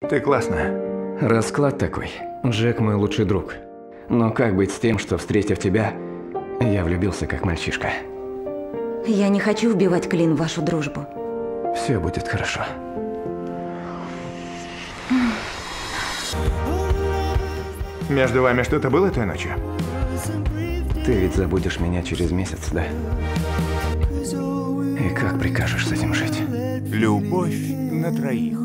Ты классная. Расклад такой. Джек мой лучший друг. Но как быть с тем, что, встретив тебя, я влюбился как мальчишка? Я не хочу вбивать клин в вашу дружбу. Все будет хорошо. Между вами что-то было той ночью? Ты ведь забудешь меня через месяц, да? И как прикажешь с этим жить? Любовь на троих.